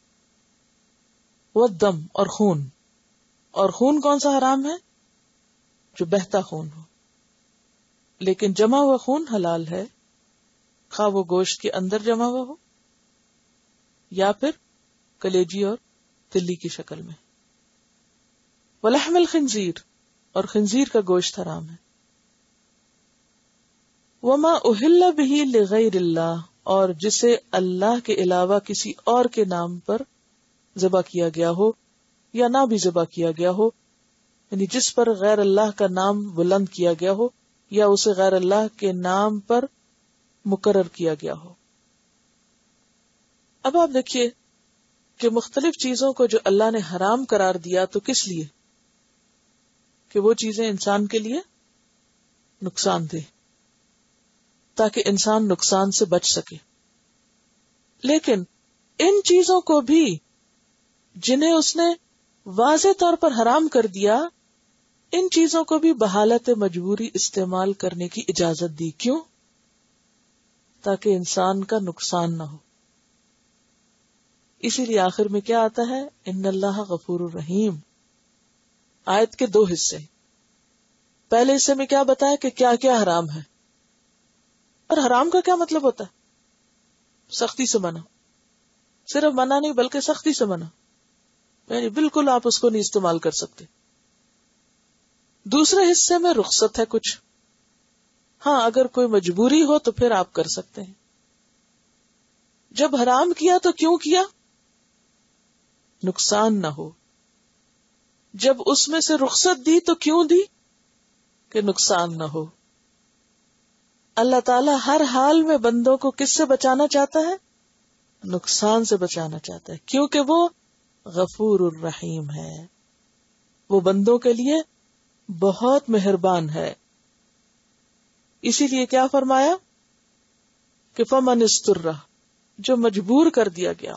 وہ دم اور خون. اور خون کون سا حرام ہے؟ جو بہتا خون ہو. لیکن جمع ہوا خون حلال ہے، خواہ وہ گوشت کے اندر جمع ہوا ہو یا پھر کلیجی اور تلی کی شکل میں. وَلَحْمِ الْخِنْزِيرِ، اور خنزیر کا گوشت حرام ہے. وَمَا أُهِلَّ بِهِ لِغَيْرِ اللَّهِ، اور جسے اللہ کے علاوہ کسی اور کے نام پر ذبح کیا گیا ہو یا نہ بھی ذبح کیا گیا ہو، یعنی جس پر غیر اللہ کا نام بلند کیا گیا ہو یا اسے غیر اللہ کے نام پر مقرر کیا گیا ہو. اب آپ دیکھیے کہ مختلف چیزوں کو جو اللہ نے حرام قرار دیا تو کس لیے؟ کہ وہ چیزیں انسان کے لیے نقصان دہ، تاکہ انسان نقصان سے بچ سکے. لیکن ان چیزوں کو بھی جنہیں اس نے واضح طور پر حرام کر دیا، ان چیزوں کو بھی بحالت مجبوری استعمال کرنے کی اجازت دی. کیوں؟ تاکہ انسان کا نقصان نہ ہو. اسی لیے آخر میں کیا آتا ہے؟ ان اللہ غفور الرحیم. آیت کے دو حصے. پہلے حصے میں کیا بتایا کہ کیا کیا حرام ہے، اور حرام کا کیا مطلب ہوتا ہے؟ سختی سے منع. صرف منع نہیں بلکہ سختی سے منع، یعنی بالکل آپ اس کو نہیں استعمال کر سکتے. دوسرے حصے میں رخصت ہے کچھ، ہاں اگر کوئی مجبوری ہو تو پھر آپ کر سکتے ہیں. جب حرام کیا تو کیوں کیا؟ نقصان نہ ہو. جب اس میں سے رخصت دی تو کیوں دی؟ کہ نقصان نہ ہو. اللہ تعالیٰ ہر حال میں بندوں کو کس سے بچانا چاہتا ہے؟ نقصان سے بچانا چاہتا ہے، کیونکہ وہ غفور الرحیم ہے، وہ بندوں کے لیے بہت مہربان ہے. اسی لیے کیا فرمایا کہ فمن استر، جو مجبور کر دیا گیا.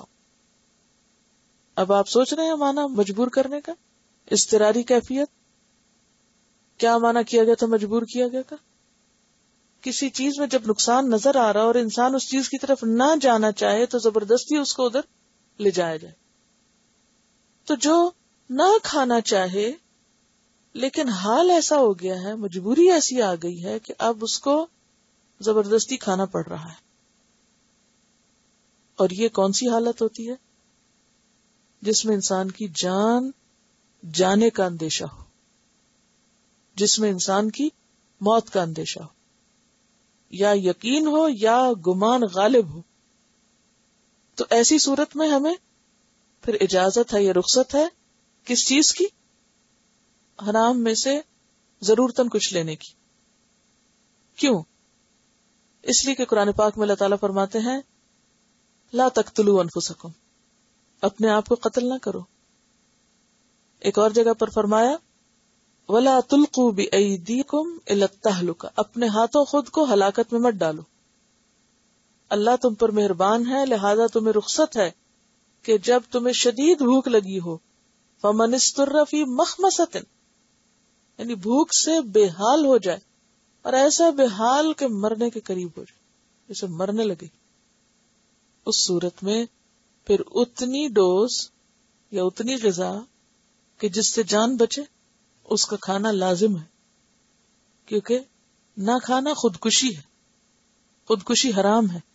اب آپ سوچ رہے ہیں معنی مجبور کرنے کا، اضطراری کیفیت. کیا معنی کیا گیا تھا مجبور کیا گیا تھا؟ کسی چیز میں جب نقصان نظر آ رہا اور انسان اس چیز کی طرف نہ جانا چاہے تو زبردستی اس کو ادھر لے جایا جائے. تو جو نہ کھانا چاہے لیکن حال ایسا ہو گیا ہے، مجبوری ایسی آ گئی ہے کہ اب اس کو زبردستی کھانا پڑ رہا ہے. اور یہ کون سی حالت ہوتی ہے؟ جس میں انسان کی جان جانے کا اندیشہ ہو، جس میں انسان کی موت کا اندیشہ ہو، یا یقین ہو یا گمان غالب ہو. تو ایسی صورت میں ہمیں پھر اجازت ہے یا رخصت ہے کس چیز کی؟ حرام میں سے ضرورتاً کچھ لینے کی. کیوں؟ اس لیے کہ قرآن پاک میں اللہ تعالیٰ فرماتے ہیں لا تقتلوا انفسکم، اپنے آپ کو قتل نہ کرو. ایک اور جگہ پر فرمایا ولا تلقوا بأیدیکم الی التہلکہ، اپنے ہاتھوں خود کو ہلاکت میں مت ڈالو. اللہ تم پر مہربان ہے، لہذا تمہیں رخصت ہے کہ جب تمہیں شدید بھوک لگی ہو فمن اضطر فی مخمصۃ، یعنی بھوک سے بے حال ہو جائے، اور ایسا بے حال کہ مرنے کے قریب ہو جائے، جیسے مرنے لگے، اس صورت میں پھر اتنی ڈوز یا اتنی غذا کہ جس سے جان بچے اس کا کھانا لازم ہے، کیونکہ نہ کھانا خودکشی ہے، خودکشی حرام ہے.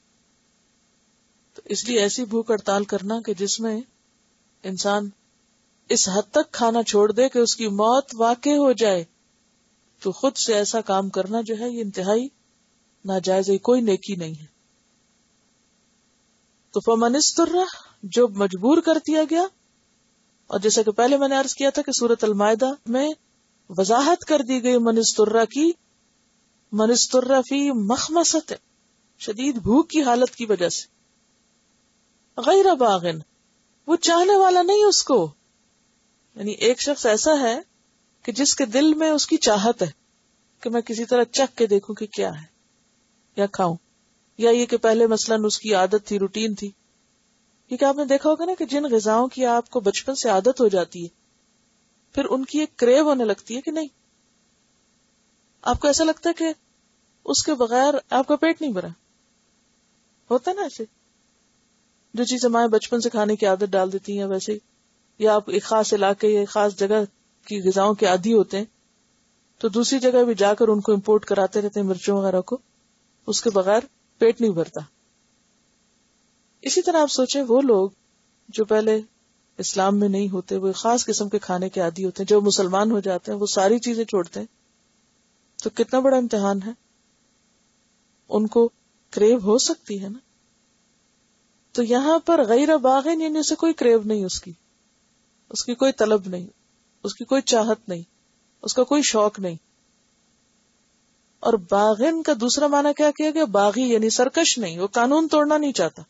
تو اس لیے ایسی بھوک ہڑتال کرنا کہ جس میں انسان اس حد تک کھانا چھوڑ دے کہ اس کی موت واقع ہو جائے، تو خود سے ایسا کام کرنا جو ہے یہ انتہائی ناجائز ہے، کوئی نیکی نہیں ہے. تو فمن اضطر، جو مجبور کر دیا گیا، اور جیسا کہ پہلے میں نے عرض کیا تھا کہ سورۃ المائدہ میں وضاحت کر دی گئی من اضطر کی، من اضطر فی مخمصۃ، شدید بھوک کی حالت کی وجہ سے، غیر باغن، وہ چاہنے والا نہیں اس کو. یعنی ایک شخص ایسا ہے کہ جس کے دل میں اس کی چاہت ہے کہ میں کسی طرح چکھ کے دیکھوں کہ کیا ہے یا کھاؤں، یا یہ کہ پہلے مثلاً اس کی عادت تھی، روٹین تھی. کیونکہ آپ نے دیکھا ہوگا نا کہ جن غذاؤں کی آپ کو بچپن سے عادت ہو جاتی ہے پھر ان کی ایک کریو ہونے لگتی ہے کہ نہیں، آپ کو ایسا لگتا ہے کہ اس کے بغیر آپ کا پیٹ نہیں بھرا. ہوتا ہے نا ایسے، جو چیزیں مائیں بچپن سے کھانے کی عادت ڈال دیتی ہیں ویسے، یا آپ ایک خاص علاقے یا ایک خاص جگہ کی غذاؤں کے عادی ہوتے ہیں تو دوسری جگہ بھی جا کر ان کو امپورٹ کراتے رہتے ہیں، مرچوں وغیرہ کو، اس کے بغیر پیٹ نہیں بھرتا. اسی طرح آپ سوچیں وہ لوگ جو پہلے اسلام میں نہیں ہوتے، وہ خاص قسم کے کھانے کے عادی ہوتے ہیں، جو مسلمان ہو جاتے ہیں وہ ساری چیزیں چھوڑتے ہیں، تو کتنا بڑا امتحان ہے. ان کو کریو ہو سکتی ہے نا. تو یہاں پر غیر باغن یعنی اسے کوئی کریو نہیں، اس کی اس کی کوئی طلب نہیں، اس کی کوئی چاہت نہیں، اس کا کوئی شوق نہیں. اور باغن کا دوسرا معنی کیا کیا گیا؟ باغی یعنی سرکش نہیں، وہ قانون توڑنا نہیں چاہتا.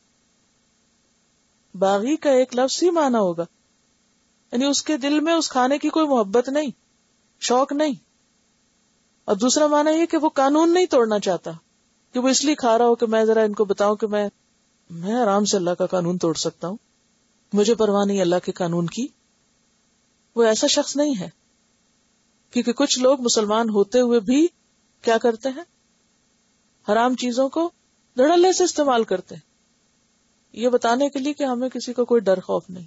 باغی کا ایک لفظ ہی معنی ہوگا، یعنی اس کے دل میں اس کھانے کی کوئی محبت نہیں، شوق نہیں. اور دوسرا معنی یہ کہ وہ قانون نہیں توڑنا چاہتا، کہ وہ اس لیے کھا رہا ہو کہ میں ذرا ان کو بتاؤں کہ میں میں آرام سے اللہ کا قانون توڑ سکتا ہوں، مجھے پرواہ نہیں اللہ کے قانون کی. وہ ایسا شخص نہیں ہے. کیونکہ کچھ لوگ مسلمان ہوتے ہوئے بھی کیا کرتے ہیں؟ حرام چیزوں کو دھڑلے سے استعمال کرتے ہیں، یہ بتانے کے لیے کہ ہمیں کسی کا کوئی ڈر خوف نہیں.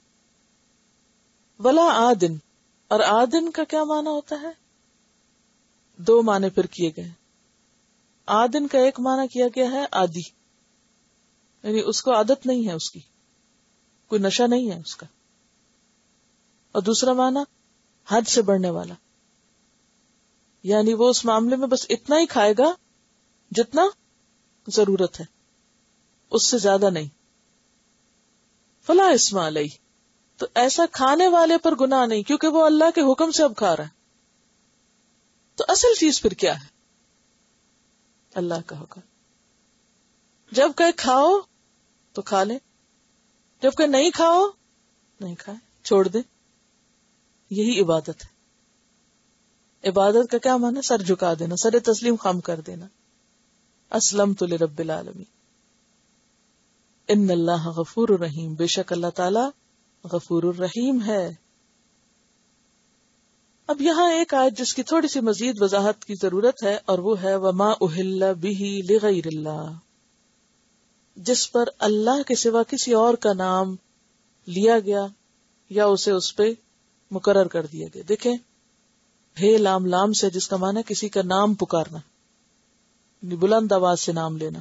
ولا آدن، اور آدن کا کیا معنی ہوتا ہے؟ دو معنی پھر کیے گئے. آدن کا ایک معنی کیا گیا ہے عادی، یعنی اس کو عادت نہیں ہے، اس کی کوئی نشہ نہیں ہے اس کا. اور دوسرا معنی حد سے بڑھنے والا، یعنی وہ اس معاملے میں بس اتنا ہی کھائے گا جتنا ضرورت ہے، اس سے زیادہ نہیں. فلا اسم علیہ، تو ایسا کھانے والے پر گناہ نہیں، کیونکہ وہ اللہ کے حکم سے اب کھا رہا ہے. تو اصل چیز پھر کیا ہے؟ اللہ کا حکم. جب کہ کھاؤ تو کھا لیں، جب کہ نہیں کھاؤ نہیں کھائے، چھوڑ دیں. یہی عبادت ہے. عبادت کا کیا معنی؟ سر جھکا دینا، سر تسلیم خم کر دینا. اسلمت لرب العالمین. ان اللہ غفور الرحیم، بے شک اللہ تعالی غفور الرحیم ہے. اب یہاں ایک آیت جس کی تھوڑی سی مزید وضاحت کی ضرورت ہے، اور وہ ہے وما اہل بہ لغیر اللہ، جس پر اللہ کے سوا کسی اور کا نام لیا گیا یا اسے اس پہ مقرر کر دیا گیا. دیکھیں ہے لام لام سے، جس کا معنی ہے کسی کا نام پکارنا، یعنی بلند آواز سے نام لینا.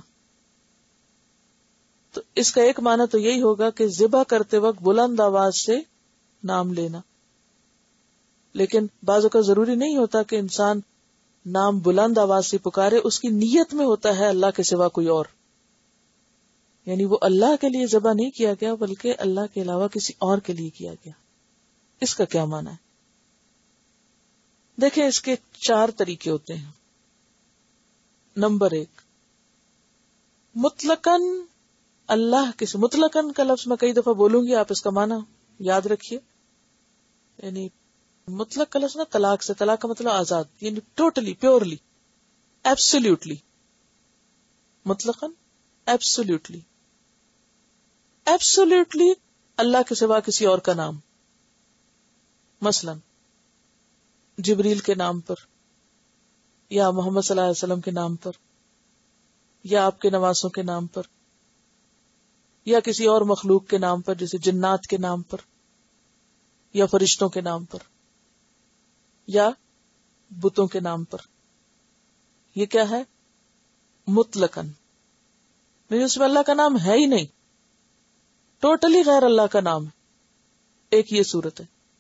تو اس کا ایک معنی تو یہی ہوگا کہ ذبح کرتے وقت بلند آواز سے نام لینا. لیکن بعض اوقات ضروری نہیں ہوتا کہ انسان نام بلند آواز سے پکارے، اس کی نیت میں ہوتا ہے اللہ کے سوا کوئی اور، یعنی وہ اللہ کے لیے ذبح نہیں کیا گیا بلکہ اللہ کے علاوہ کسی اور کے لیے کیا گیا. اس کا کیا معنی ہے؟ دیکھیں اس کے چار طریقے ہوتے ہیں. نمبر ایک، مطلقاً اللہ کسی مطلقاً کا لفظ میں کئی دفعہ بولوں گی، آپ اس کا معنی یاد رکھیے. یعنی مطلق کا لفظ نا طلاق سے، طلاق کا مطلب آزاد، یعنی ٹوٹلی پیورلی ایبسولوٹلی. مطلقاً ایبسولوٹلی ایبسولوٹلی اللہ کے سوا کسی اور کا نام، مثلا جبریل کے نام پر، یا محمد صلی اللہ علیہ وسلم کے نام پر، یا آپ کے نواسوں کے نام پر، یا کسی اور مخلوق کے نام پر جیسے جنات کے نام پر، یا فرشتوں کے نام پر، یا بتوں کے نام پر. یہ کیا ہے؟ مطلقاً، نہیں اس میں اللہ کا نام ہے ہی نہیں، ٹوٹلی غیر اللہ کا نام ہے. ایک یہ صورت ہے.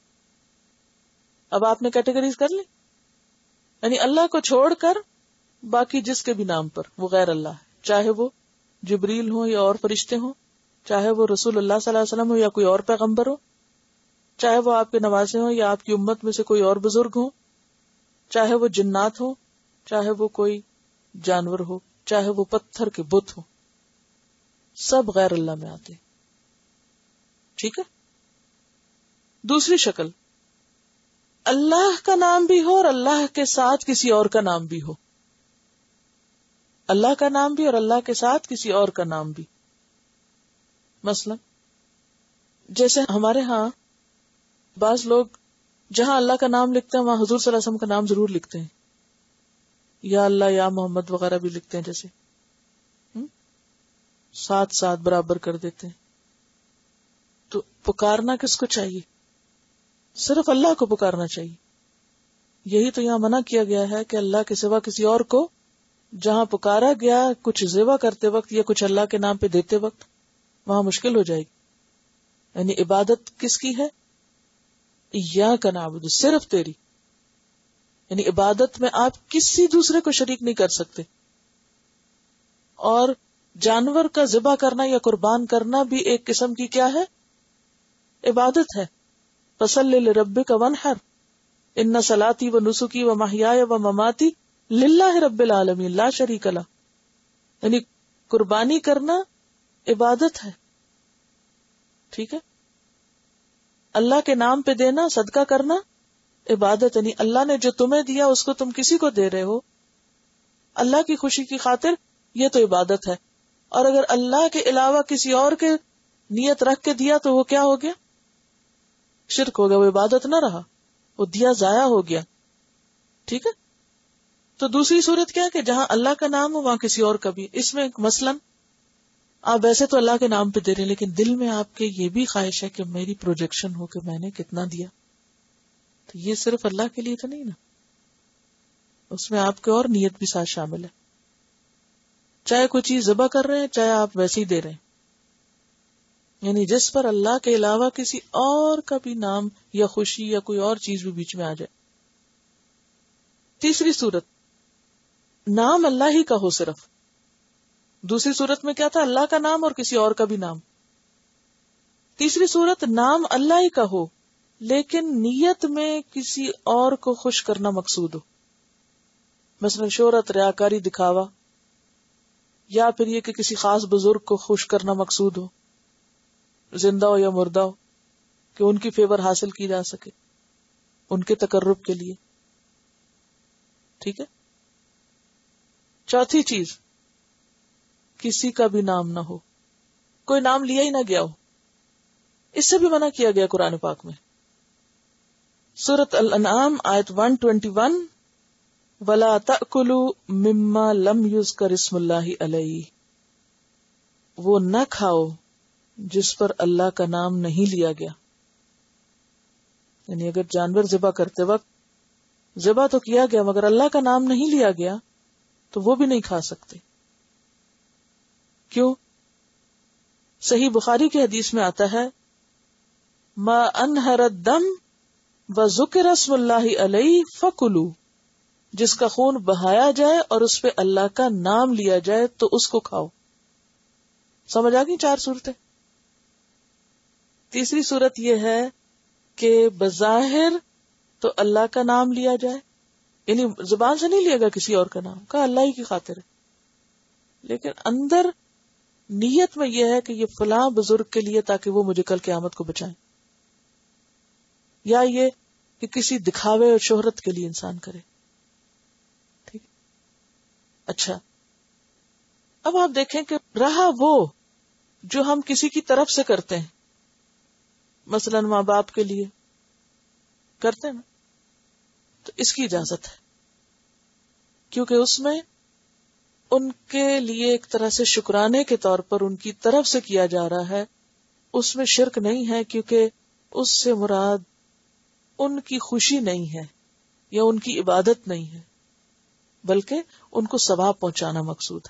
اب آپ نے کیٹیگریز کر لی، یعنی اللہ کو چھوڑ کر باقی جس کے بھی نام پر وہ غیر اللہ ہے، چاہے وہ جبریل ہو یا اور فرشتے ہوں، چاہے وہ رسول اللہ صلی اللہ علیہ وسلم ہو یا کوئی اور پیغمبر ہو، چاہے وہ آپ کے نواسے ہوں یا آپ کی امت میں سے کوئی اور بزرگ ہوں، چاہے وہ جنات ہوں، چاہے وہ کوئی جانور ہو، چاہے وہ پتھر کے بت ہو، سب غیر اللہ میں آتے. ٹھیک ہے. دوسری شکل، اللہ کا نام بھی ہو اور اللہ کے ساتھ کسی اور کا نام بھی ہو. اللہ کا نام بھی اور اللہ کے ساتھ کسی اور کا نام بھی. مثلا جیسے ہمارے ہاں بعض لوگ جہاں اللہ کا نام لکھتے ہیں وہاں حضور صلی اللہ علیہ وسلم کا نام ضرور لکھتے ہیں، یا اللہ یا محمد وغیرہ بھی لکھتے ہیں، جیسے ساتھ ساتھ برابر کر دیتے ہیں. تو پکارنا کس کو چاہیے؟ صرف اللہ کو پکارنا چاہیے. یہی تو یہاں منع کیا گیا ہے کہ اللہ کے سوا کسی اور کو جہاں پکارا گیا کچھ ذبح کرتے وقت یا کچھ اللہ کے نام پہ دیتے وقت، وہاں مشکل ہو جائے گی. یعنی عبادت کس کی ہے؟ ایاک نعبد، صرف تیری. یعنی عبادت میں آپ کسی دوسرے کو شریک نہیں کر سکتے. اور جانور کا ذبح کرنا یا قربان کرنا بھی ایک قسم کی کیا ہے؟ عبادت ہے. فصلی لربک وانحر ان صلاتی و نسکی و محیای و مماتی للہ رب العالمین لا شریک لہ. یعنی قربانی کرنا عبادت ہے. ٹھیک ہے. اللہ کے نام پہ دینا، صدقہ کرنا عبادت. یعنی اللہ نے جو تمہیں دیا اس کو تم کسی کو دے رہے ہو اللہ کی خوشی کی خاطر، یہ تو عبادت ہے. اور اگر اللہ کے علاوہ کسی اور کے نیت رکھ کے دیا تو وہ کیا ہو گیا؟ شرک ہو گیا. وہ عبادت نہ رہا، وہ دیا ضائع ہو گیا. ٹھیک ہے. تو دوسری صورت کیا ہے کہ جہاں اللہ کا نام ہو وہاں کسی اور کا بھی. اس میں مثلاً آپ ویسے تو اللہ کے نام پہ دے رہے ہیں لیکن دل میں آپ کے یہ بھی خواہش ہے کہ میری پروجیکشن ہو کہ میں نے کتنا دیا. تو یہ صرف اللہ کے لیے تو نہیں نا، اس میں آپ کے اور نیت بھی ساتھ شامل ہے. چاہے کوئی چیز ذبح کر رہے ہیں، چاہے آپ ویسے ہی دے رہے ہیں، یعنی جس پر اللہ کے علاوہ کسی اور کا بھی نام یا خوشی یا کوئی اور چیز بھی بیچ میں آ جائے. تیسری صورت، نام اللہ ہی کا ہو صرف. دوسری صورت میں کیا تھا؟ اللہ کا نام اور کسی اور کا بھی نام. تیسری صورت، نام اللہ ہی کا ہو لیکن نیت میں کسی اور کو خوش کرنا مقصود ہو. مثلا شہرت، ریاکاری، دکھاوا، یا پھر یہ کہ کسی خاص بزرگ کو خوش کرنا مقصود ہو، زندہ ہو یا مردہ ہو، کہ ان کی فیور حاصل کی جا سکے ان کے تقرب کے لیے. ٹھیک ہے. چوتھی چیز، کسی کا بھی نام نہ ہو، کوئی نام لیا ہی نہ گیا ہو. اس سے بھی منع کیا گیا قرآن پاک میں. سورۃ الانعام آیت ایک سو اکیس، وَلَا تَأْكُلُوا مِمَّا لَمْ يُذْكَرِ اسْمُ اللَّهِ عَلَيْهِ، وہ نہ کھاؤ جس پر اللہ کا نام نہیں لیا گیا. یعنی اگر جانور ذبح کرتے وقت ذبح تو کیا گیا مگر اللہ کا نام نہیں لیا گیا تو وہ بھی نہیں کھا سکتے. کیوں؟ صحیح بخاری کی حدیث میں آتا ہے، ما انہر الدم وذکر اسم اللہ علیہ فکلوا، جس کا خون بہایا جائے اور اس پہ اللہ کا نام لیا جائے تو اس کو کھاؤ. سمجھ آ گئی چار صورتیں. تیسری صورت یہ ہے کہ بظاہر تو اللہ کا نام لیا جائے، یعنی زبان سے نہیں لیا گا کسی اور کا نام، کہا اللہ ہی کی خاطر ہے، لیکن اندر نیت میں یہ ہے کہ یہ فلاں بزرگ کے لیے تاکہ وہ مجھے کل قیامت کو بچائیں، یا یہ کہ کسی دکھاوے اور شہرت کے لیے انسان کرے. ٹھیک. اچھا، اب آپ دیکھیں کہ رہا وہ جو ہم کسی کی طرف سے کرتے ہیں، مثلا ماں باپ کے لیے کرتے ہیں نا، تو اس کی اجازت ہے، کیونکہ اس میں ان کے لیے ایک طرح سے شکرانے کے طور پر ان کی طرف سے کیا جا رہا ہے. اس میں شرک نہیں ہے، کیونکہ اس سے مراد ان کی خوشی نہیں ہے یا ان کی عبادت نہیں ہے، بلکہ ان کو ثواب پہنچانا مقصود ہے.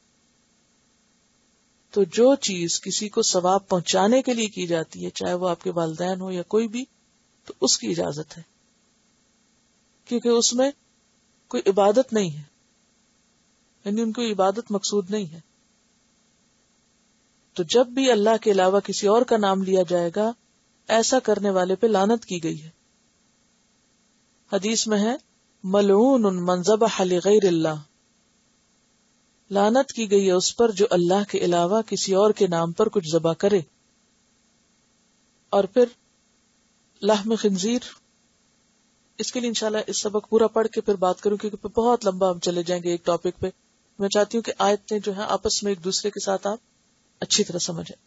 تو جو چیز کسی کو ثواب پہنچانے کے لیے کی جاتی ہے، چاہے وہ آپ کے والدین ہو یا کوئی بھی، تو اس کی اجازت ہے، کیونکہ اس میں کوئی عبادت نہیں ہے، یعنی ان کو عبادت مقصود نہیں ہے. تو جب بھی اللہ کے علاوہ کسی اور کا نام لیا جائے گا، ایسا کرنے والے پہ لعنت کی گئی ہے. حدیث میں ہے ملعون من ذبح لغیر اللہ، لعنت کی گئی ہے اس پر جو اللہ کے علاوہ کسی اور کے نام پر کچھ ذبح کرے. اور پھر لحم خنزیر، اس کے لیے انشاءاللہ اس سبق پورا پڑھ کے پھر بات کروں، کیونکہ بہت لمبا ہم چلے جائیں گے ایک ٹاپک پہ. میں چاہتی ہوں کہ آیتیں جو ہیں آپس میں ایک دوسرے کے ساتھ آپ اچھی طرح سمجھیں.